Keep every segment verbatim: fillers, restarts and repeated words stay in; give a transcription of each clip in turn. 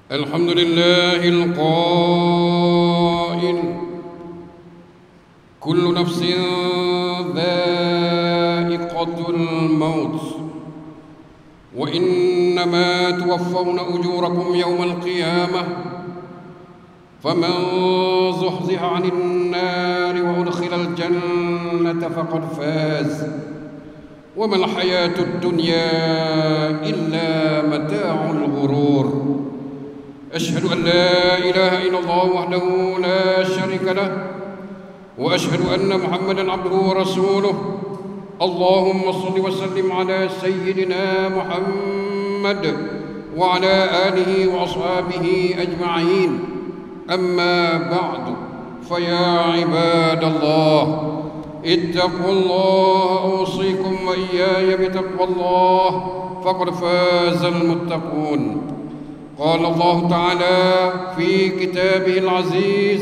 الحمد لله القائل كل نفس ذائقة الموت وإنما توفون أجوركم يوم القيامة فمن زحزح عن النار وأدخل الجنة فقد فاز وما الحياة الدنيا إلا متاع الغرور. أشهد أن لا إله إلا الله وحده لا شريك له وأشهد أن محمدا عبده ورسوله. اللهم صل وسلم على سيدنا محمد وعلى آله وأصحابه أجمعين. أما بعد فيا عباد الله اتقوا الله أوصيكم وإياي بتقوى الله فقد فاز المتقون. قال الله تعالى في كتابه العزيز: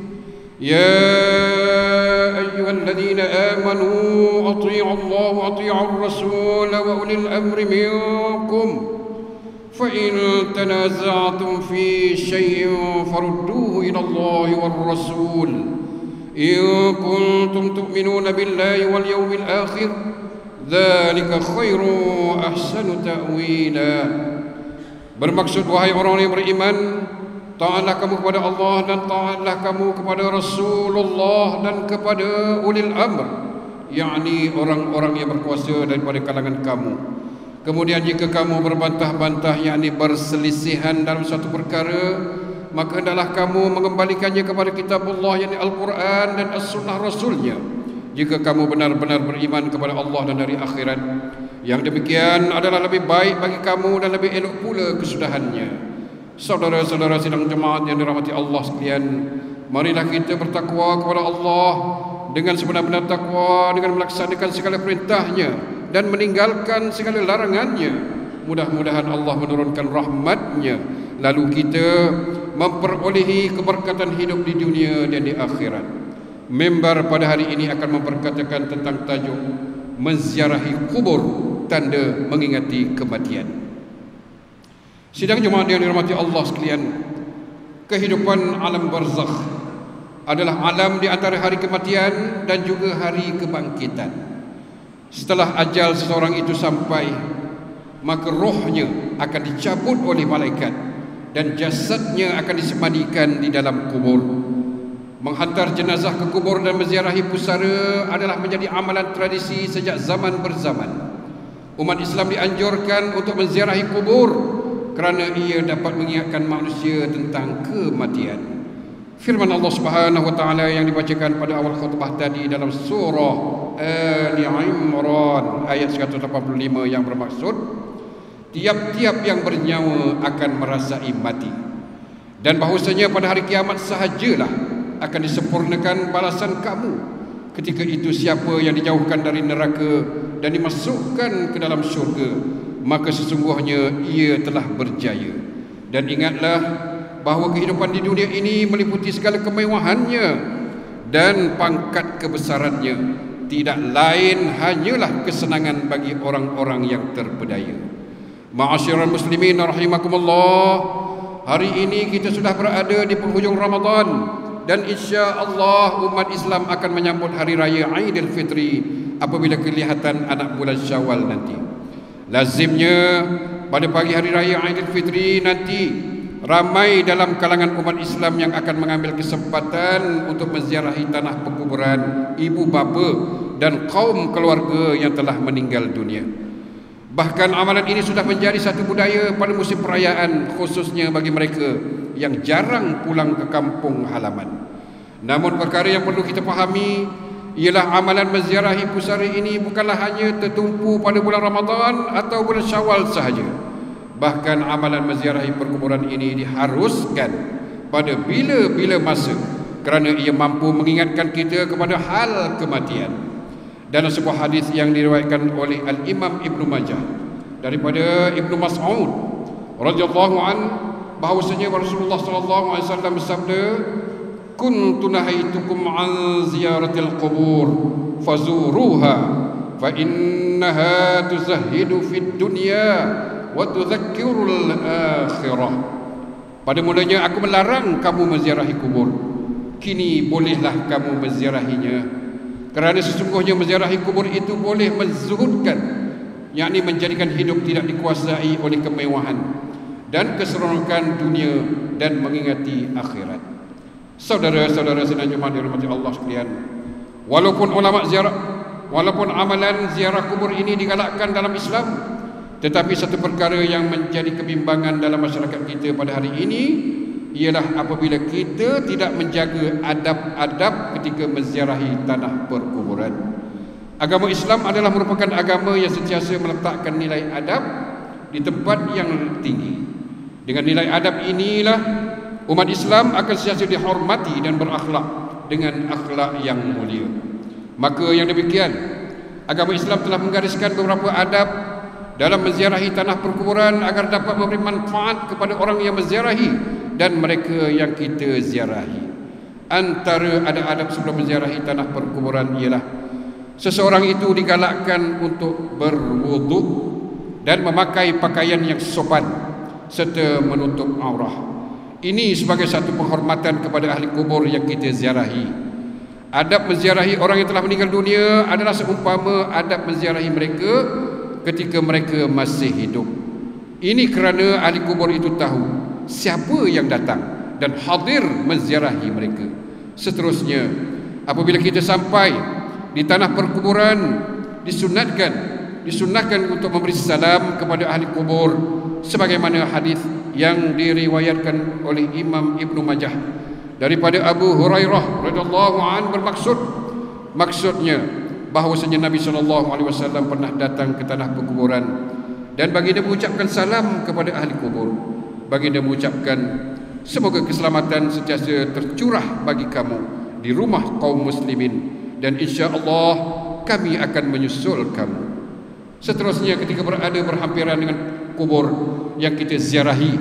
يا أيها الذين آمنوا أطيعوا الله وأطيعوا الرسول وأولي الأمر منكم فإن تنازعتم في شيء فردوه إلى الله والرسول إن كنتم تؤمنون بالله واليوم الآخر ذلك خير وأحسن تأويلا. Bermaksud, wahai orang yang beriman, taatlah kamu kepada Allah dan taatlah kamu kepada Rasulullah dan kepada ulil amr, yakni orang-orang yang berkuasa daripada kalangan kamu. Kemudian jika kamu berbantah-bantah, yakni berselisihan dalam suatu perkara, maka hendaklah kamu mengembalikannya kepada kitab Allah, yakni Al-Quran dan As-Sunnah Rasulnya, jika kamu benar-benar beriman kepada Allah dan hari akhirat. Yang demikian adalah lebih baik bagi kamu dan lebih elok pula kesudahannya. Saudara-saudara sidang jemaat yang dirahmati Allah sekalian, marilah kita bertakwa kepada Allah dengan sebenar-benar takwa, dengan melaksanakan segala perintahnya dan meninggalkan segala larangannya. Mudah-mudahan Allah menurunkan rahmatnya, lalu kita memperolehi keberkatan hidup di dunia dan di akhirat. Mimbar pada hari ini akan memperkatakan tentang tajuk menziarahi kubur, tanda mengingati kematian. Sidang jemaat yang dirahmati Allah sekalian, kehidupan alam barzakh adalah alam di antara hari kematian dan juga hari kebangkitan. Setelah ajal seseorang itu sampai, maka rohnya akan dicabut oleh malaikat dan jasadnya akan disemadikan di dalam kubur. Menghantar jenazah ke kubur dan menziarahi pusara adalah menjadi amalan tradisi sejak zaman berzaman. Umat Islam dianjurkan untuk menziarahi kubur kerana ia dapat mengingatkan manusia tentang kematian. Firman Allah Subhanahu wa taala yang dibacakan pada awal khutbah tadi dalam surah Ali Imran ayat seratus lapan puluh lima yang bermaksud, tiap-tiap yang bernyawa akan merasai mati, dan bahwasanya pada hari kiamat sahajalah akan disempurnakan balasan kamu. Ketika itu siapa yang dijauhkan dari neraka dan dimasukkan ke dalam syurga, maka sesungguhnya ia telah berjaya. Dan ingatlah bahawa kehidupan di dunia ini meliputi segala kemewahannya dan pangkat kebesarannya tidak lain hanyalah kesenangan bagi orang-orang yang terpedaya. Ma'asyiral muslimin rahimakumullah, hari ini kita sudah berada di penghujung Ramadan, dan insya-Allah umat Islam akan menyambut hari raya Aidilfitri apabila kelihatan anak bulan Syawal nanti. Lazimnya pada pagi hari raya Aidilfitri nanti ramai dalam kalangan umat Islam yang akan mengambil kesempatan untuk menziarahi tanah penguburan ibu bapa dan kaum keluarga yang telah meninggal dunia. Bahkan amalan ini sudah menjadi satu budaya pada musim perayaan, khususnya bagi mereka yang jarang pulang ke kampung halaman. Namun perkara yang perlu kita fahami ialah amalan menziarahi pusara ini bukanlah hanya tertumpu pada bulan Ramadan atau bulan Syawal sahaja. Bahkan amalan menziarahi perkuburan ini diharuskan pada bila-bila masa kerana ia mampu mengingatkan kita kepada hal kematian. Dalam sebuah hadis yang diriwayatkan oleh Al-Imam Ibnu Majah daripada Ibnu Mas'ud radhiyallahu an, bahwasanya Rasulullah sallallahu alaihi wasallam bersabda, kuntu nahaitukum an ziyaratil qubur fazuruha fa innaha tuzahhidu fid dunya wa tudzakkirul akhirah. Pada mulanya aku melarang kamu menziarahi kubur, kini bolehlah kamu menziarahinya, kerana sesungguhnya menziarahi kubur itu boleh menzuhudkan, yakni menjadikan hidup tidak dikuasai oleh kemewahan dan keseronokan dunia dan mengingati akhirat. Saudara-saudara sedang jemaah dirahmati Allah sekalian, walaupun ulama ziarah, walaupun amalan ziarah kubur ini digalakkan dalam Islam, tetapi satu perkara yang menjadi kebimbangan dalam masyarakat kita pada hari ini ialah apabila kita tidak menjaga adab-adab ketika menziarahi tanah perkuburan. Agama Islam adalah merupakan agama yang sentiasa meletakkan nilai adab di tempat yang tinggi. Dengan nilai adab inilah umat Islam akan sentiasa dihormati dan berakhlak dengan akhlak yang mulia. Maka yang demikian, agama Islam telah menggariskan beberapa adab dalam menziarahi tanah perkuburan agar dapat memberi manfaat kepada orang yang menziarahi dan mereka yang kita ziarahi. Antara adab-adab sebelum menziarahi tanah perkuburan ialah seseorang itu digalakkan untuk berwuduk dan memakai pakaian yang sopan serta menutup aurah. Ini sebagai satu penghormatan kepada ahli kubur yang kita ziarahi. Adab menziarahi orang yang telah meninggal dunia adalah seumpama adab menziarahi mereka ketika mereka masih hidup. Ini kerana ahli kubur itu tahu siapa yang datang dan hadir menziarahi mereka. Seterusnya, apabila kita sampai di tanah perkuburan, disunatkan disunatkan untuk memberi salam kepada ahli kubur sebagaimana hadis yang diriwayatkan oleh Imam Ibnu Majah daripada Abu Hurairah radhiyallahu an bermaksud maksudnya bahwasanya Nabi sallallahu alaihi wasallam pernah datang ke tanah perkuburan dan baginda mengucapkan salam kepada ahli kubur. Baginda mengucapkan, semoga keselamatan sentiasa tercurah bagi kamu di rumah kaum muslimin dan insya-Allah kami akan menyusul kamu. Seterusnya, ketika berada berhampiran dengan kubur yang kita ziarahi,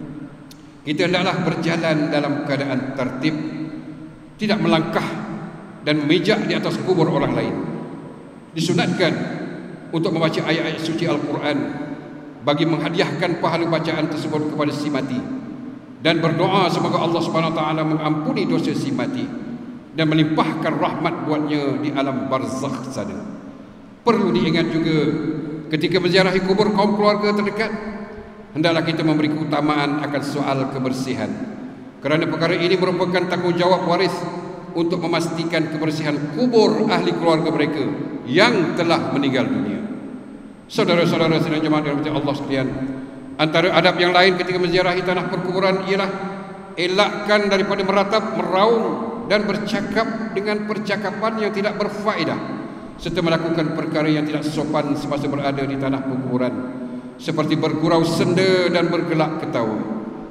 kita hendaklah berjalan dalam keadaan tertib, tidak melangkah dan memijak di atas kubur orang lain. Disunatkan untuk membaca ayat-ayat suci Al-Quran bagi menghadiahkan pahala bacaan tersebut kepada si mati dan berdoa semoga Allah Subhanahu wa taala mengampuni dosa si mati dan melimpahkan rahmat buatnya di alam barzakh sana. Perlu diingat juga ketika menziarahi kubur kaum keluarga terdekat, hendaklah kita memberi keutamaan akan soal kebersihan, kerana perkara ini merupakan tanggungjawab waris untuk memastikan kebersihan kubur ahli keluarga mereka yang telah meninggal dunia. Saudara-saudara sedang jemaah dirahmati Allah sekalian, antara adab yang lain ketika menziarahi tanah perkuburan ialah elakkan daripada meratap, meraung dan bercakap dengan percakapan yang tidak berfaedah serta melakukan perkara yang tidak sopan semasa berada di tanah perkuburan seperti bergurau senda dan bergelak ketawa.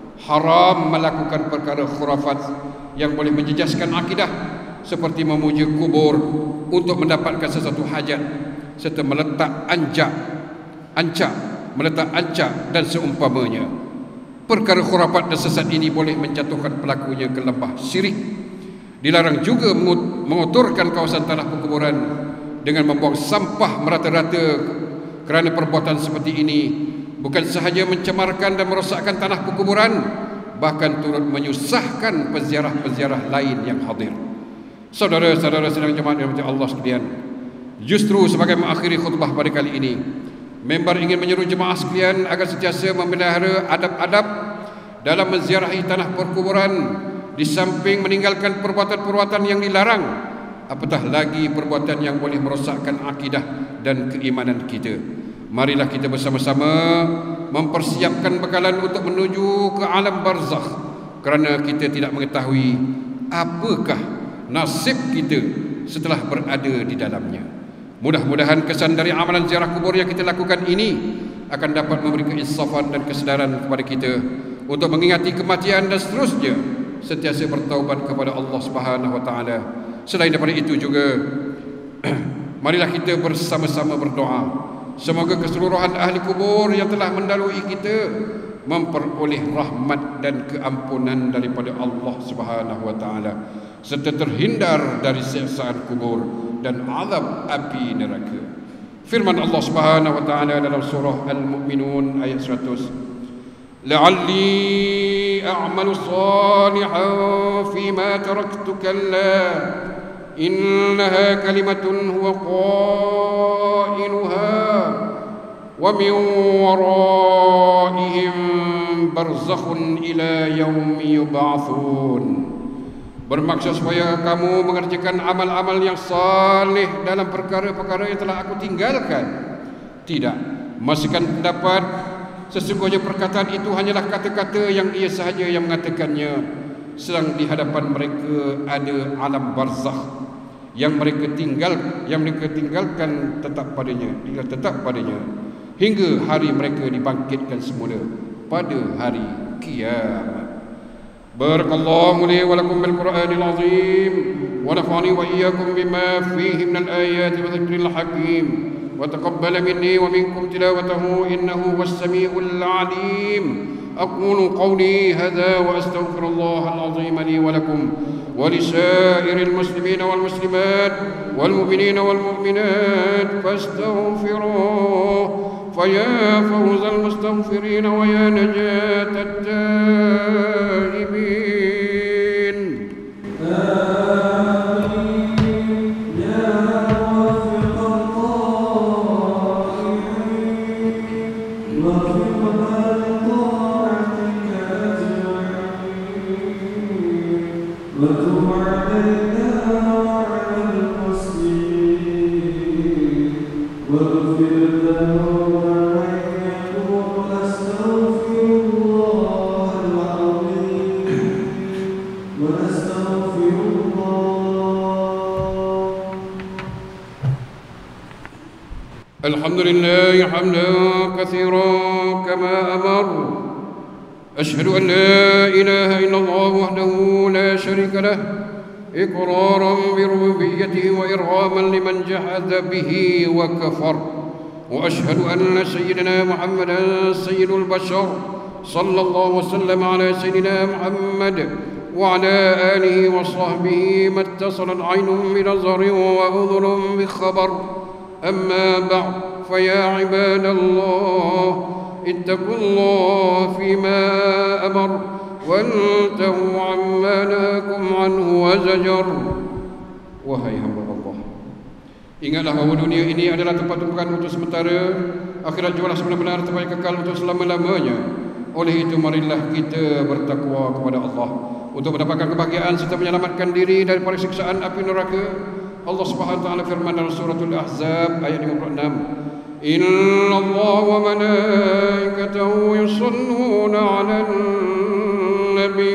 Haram melakukan perkara khurafat yang boleh menjejaskan akidah seperti memuja kubur untuk mendapatkan sesuatu hajat serta meletak anjak, ancak, meletak ancak dan seumpamanya. Perkara khurafat dan sesat ini boleh menjatuhkan pelakunya ke lembah syirik. Dilarang juga mengotorkan kawasan tanah perkuburan dengan membuang sampah merata-rata, kerana perbuatan seperti ini bukan sahaja mencemarkan dan merosakkan tanah perkuburan, bahkan turut menyusahkan peziarah-peziarah lain yang hadir. Saudara-saudara sedang jemaah dirahmati Allah sekalian, justru sebagai mengakhiri khutbah pada kali ini, member ingin menyeru jemaah sekalian agar sentiasa memelihara adab-adab dalam menziarahi tanah perkuburan, di samping meninggalkan perbuatan-perbuatan yang dilarang, apatah lagi perbuatan yang boleh merosakkan akidah dan keimanan kita. Marilah kita bersama-sama mempersiapkan bekalan untuk menuju ke alam barzakh, kerana kita tidak mengetahui apakah nasib kita setelah berada di dalamnya. Mudah-mudahan kesan dari amalan ziarah kubur yang kita lakukan ini akan dapat memberi keinsafan dan kesedaran kepada kita untuk mengingati kematian dan seterusnya sentiasa bertaubat kepada Allah Subhanahu wa taala. Selain daripada itu juga marilah kita bersama-sama berdoa semoga keseluruhan ahli kubur yang telah mendahului kita memperoleh rahmat dan keampunan daripada Allah Subhanahu wa taala serta terhindar dari siksaan kubur dan azab api neraka. Firman Allah Subhanahu wa taala dalam surah Al-Mu'minun ayat seratus, la'alli أعمل صالحا فيما تركت كلا إنها كلمة هو قائلها ومن ورائهم برزخ إلى يوم يبعثون. Bermaksud supaya kamu mengerjakan amal-amal yang saleh dalam perkara-perkara yang telah aku tinggalkan. Tidak, masukkan pendapat sesungguhnya perkataan itu hanyalah kata-kata yang ia sahaja yang mengatakannya, sedang di hadapan mereka ada alam barzakh yang mereka tinggal yang mereka tinggalkan tetap padanya, tinggal tetap padanya hingga hari mereka dibangkitkan semula pada hari kiamat. Barakallahu li wa lakum bil Qur'anil azim wa nafa'ani wa iyyakum bima fihi minal ayati wa dzikril hakim wa taqabbal minni wa minkum tilawatahu innahu was samiul alim. أقول قولي هذا وأستغفر الله العظيم لي ولكم ولسائر المسلمين والمسلمات والمؤمنين والمؤمنات فاستغفروه فيا فوز المستغفرين ويا نجاة التائبين. الحمد لله حمدا كثيرا كما أمر. أشهد أن لا إله إلا الله وحده لا شريك له إقرارا بربوبيته وإرغاما لمن جحد به وكفر. وأشهد أن سيدنا محمدا سيد البشر صلى الله وسلم على سيدنا محمد وعلى آله وصحبه ما اتصلت عين بنظر وأذن بخبر. أما بعد فيا عباد الله اتقوا الله فيما أمر وانتهوا عما نهاكم عنه وزجر. Wahai hamba Allah, ingatlah bahawa dunia ini adalah tempat tumpukan untuk sementara, akhirat jualah sebenar-benar tempat yang kekal untuk selama-lamanya. Oleh itu marilah kita bertakwa kepada Allah untuk mendapatkan kebahagiaan serta menyelamatkan diri daripada siksaan api neraka. Allah Subhanahu wa taala firman dalam suratul Ahzab ayat lima puluh enam, Inna Allah wa malaikatahu yusalluna 'alan nabi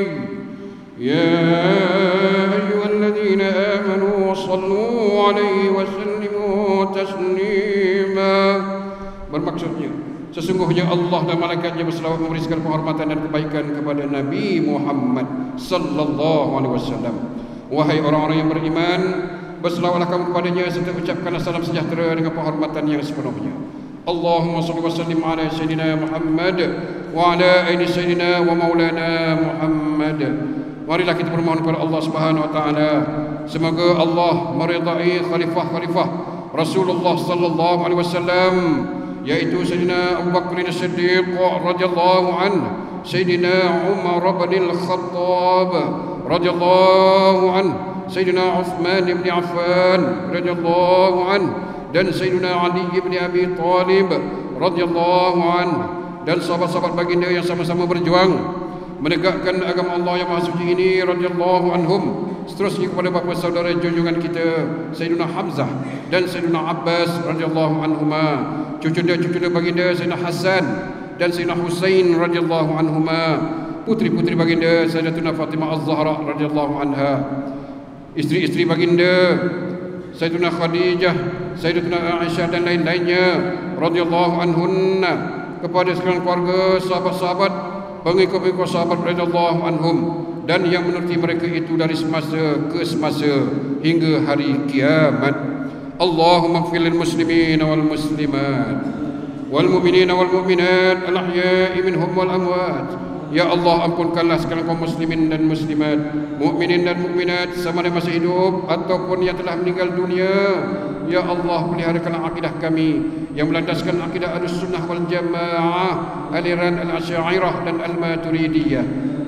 ya ayyuhalladzina amanu sallu 'alaihi wa sallimu taslima. Bermaksudnya sesungguhnya Allah dan malaikatnya berselawat memberi segala penghormatan dan kebaikan kepada Nabi Muhammad sallallahu alaihi wasallam. Wahai orang-orang yang beriman, berselawatlah kamu kepadanya serta ucapkanlah salam sejahtera dengan penghormatan yang sepenuhnya. Allahumma salli wa sallim ala sayyidina Muhammad wa ala ali sayyidina wa maulana Muhammad. Marilah kita bermohon kepada Allah Subhanahu wa taala semoga Allah meridai khalifah-khalifah Rasulullah sallallahu alaihi wasallam, yaitu Sayyidina Abu Bakr As-Siddiq radhiyallahu anhu, Sayyidina Umar bin Al-Khattab radhiyallahu anhu, Sayyidina Uthman bin Affan radhiyallahu anhu, dan Sayyidina Ali bin Abi Talib radhiyallahu anhu, dan sahabat-sahabat baginda yang sama-sama berjuang menegakkan agama Allah yang maha suci ini radhiyallahu anhum. Seterusnya kepada bapa saudara junjungan kita Sayyidina Hamzah dan Sayyidina Abbas radhiyallahu anhuma, cucu-cucu baginda Sayyidina Hasan dan Sayyidina Husain radhiyallahu anhuma, putri-putri baginda Sayyidatuna Fatimah Az-Zahra radhiyallahu anha, isteri-isteri baginda Sayyidatuna Khadijah, Sayyidatuna Aisyah dan lain-lainnya radhiyallahu anhunna, kepada sekalian keluarga, sahabat-sahabat, pengikut-pengikut sahabat radhiyallahu anhum, dan yang menuruti mereka itu dari semasa ke semasa hingga hari kiamat. Allahumma ighfir lil muslimin wal muslimat wal mu'minin wal mu'minat al ahya'i minhum wal amwat. Ya Allah, ampunkanlah segala kaum muslimin dan muslimat, mukminin dan mukminat sama ada masih hidup ataupun yang telah meninggal dunia. Ya Allah, peliharakanlah akidah kami yang melandaskan akidah Ahlus Sunnah wal Jamaah, aliran Al-Asy'ariyah dan Al-Maturidiyah.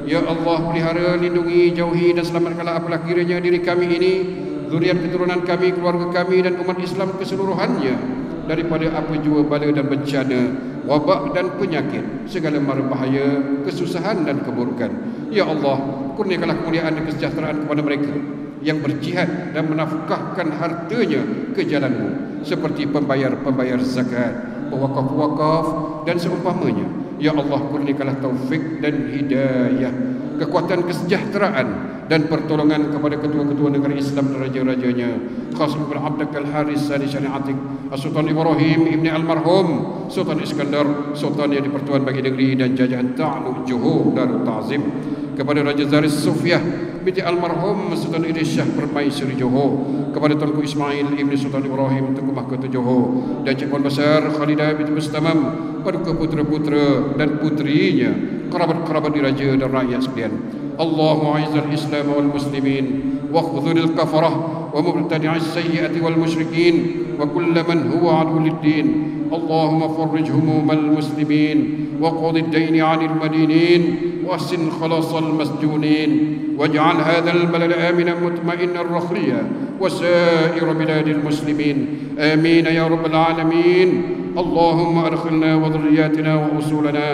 Ya Allah, pelihara, lindungi, jauhi dan selamatkanlah apalah kiranya diri kami ini, zuriat keturunan kami, keluarga kami dan umat Islam keseluruhannya daripada apa jua bala dan bencana, wabak dan penyakit, segala mara bahaya, kesusahan dan keburukan. Ya Allah, kurniakanlah kemuliaan dan kesejahteraan kepada mereka yang berjihad dan menafkahkan hartanya ke jalan-Mu, seperti pembayar-pembayar zakat, pewakaf-wakaf dan seumpamanya. Ya Allah, kurniakanlah taufik dan hidayah, kekuatan kesejahteraan dan pertolongan kepada ketua-ketua negara Islam dan raja-rajanya, Qasim bin Abdul Haris Sani Syariatik, Sultan Ibrahim Ibni Almarhum, Sultan Iskandar, Sultan yang dipertuan bagi negeri dan jajahan Ta'luk Johor Darul Ta'zim, kepada Raja Zaris Sufiyah binti Almarhum Sultan Idris Shah Permaisuri Johor, kepada Tunku Ismail Ibni Sultan Ibrahim Tunku Mahkota Johor, dan Cik Puan Besar Khalidah binti Mustamam, paduka putra-putra dan putrinya, kerabat-kerabat diraja dan rakyat sekalian. Allahumma a'izzal Islam wal muslimin wa khudhuril kafarah wa mubtadi'is sayyiati wal musyrikin wa kulla man huwa adu lid-din. Allahumma farrij humumal muslimin wa qadi ad-dayn 'anil madinin wa ahsin khalasal masjunin waj'al hadzal balada aminan mutma'innan rakhriya wa sa'ir biladil muslimin. Amin ya rabbal alamin. Allahumma adkhilna wa dhurriyyatina wa usulana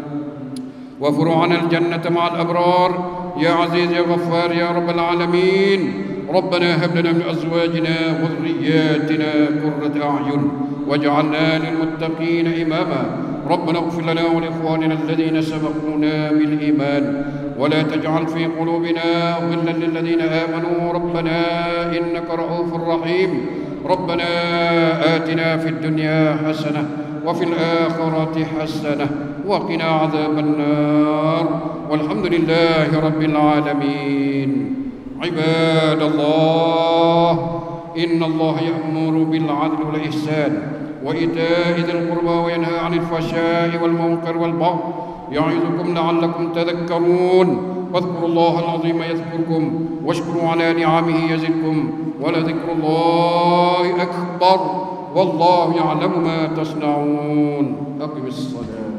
وفروعنا الجنة مع الأبرار يا عزيز يا غفار يا رب العالمين. ربنا هب لنا من أزواجنا وذرياتنا قرة أعين واجعلنا للمتقين إماما. ربنا اغفر لنا ولإخواننا الذين سبقونا بالإيمان ولا تجعل في قلوبنا غلا للذين آمنوا ربنا إنك رؤوف رحيم. ربنا آتنا في الدنيا حسنة وفي الآخرة حسنة وقنا عذاب النار والحمد لله رب العالمين. عباد الله، إن الله يأمر بالعدل والإحسان وإيتاء ذي القربى وينهى عن الفحشاء والمنكر والبغي يعظكم لعلكم تذكرون. واذكروا الله العظيم يذكركم واشكروا على نعمه يزدكم ولذكر الله أكبر والله يعلم ما تصنعون. أقم الصلاة.